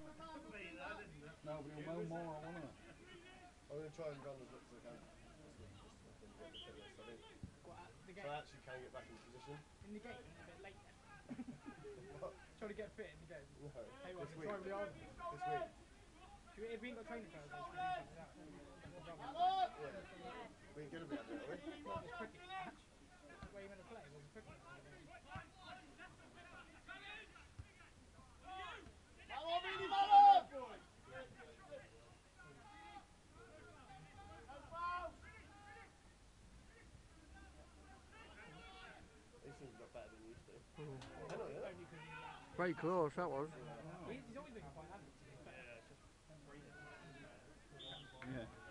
No, but he'll mow more, won't he? I'm going to try and run as much as I can. Just when you get the fitness, I think. What, at the So game? I actually can get back into position. In the game? A bit late then. What? Trying to get fit in the game. No, Hey, this well, week. try really hard. This week. If we ain't got training Thursday, should we do something like that? Yeah. We ain't going to be able to, are we? Not this cricket match. Where you meant to play was a cricket match. These seems a lot better than used to. I know, yeah. Only because he's that. Very close, that was. He's always been quite average to be fair. Yeah.